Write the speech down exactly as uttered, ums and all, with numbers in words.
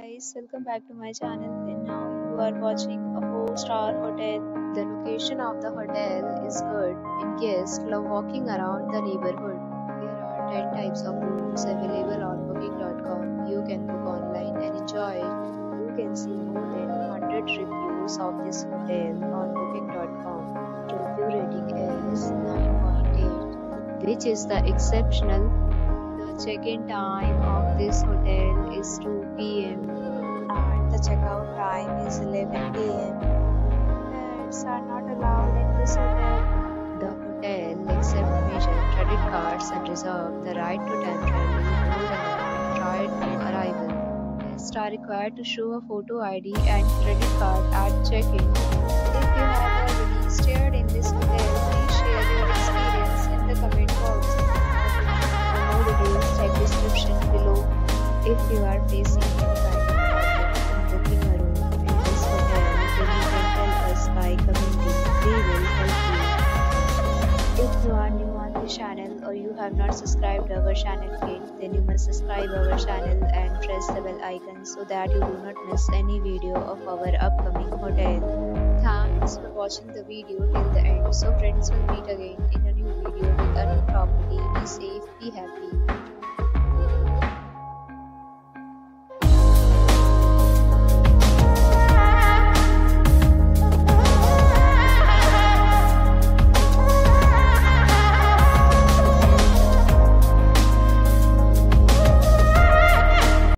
guys, welcome back to my channel and now you are watching a four star hotel. The location of the hotel is good and guests love walking around the neighborhood. There are ten types of rooms available on booking dot com. You can book online and enjoy it. You can see more than one hundred reviews of this hotel on booking dot com. Review rating is nine point eight, which is the exceptional. The check-in time of this hotel is two p m And the checkout time is eleven p m Pets are not allowed in this hotel. The hotel accepts major credit cards and reserves the right to temporarily hold an amount prior to arrival. Guests are required to show a photo I D and credit card at check-in. If you have already stayed in this hotel, please share your experience in the comment box. For more details, check description below. If you are facing any kind of problem in booking a room in this hotel, then you can tell us by commenting. We will help you. If you are new on this channel or you have not subscribed our channel yet, then you must subscribe our channel and press the bell icon so that you do not miss any video of our upcoming hotel. Thanks for watching the video till the end. So friends, will meet again in a new video with a new property. Be safe, be happy.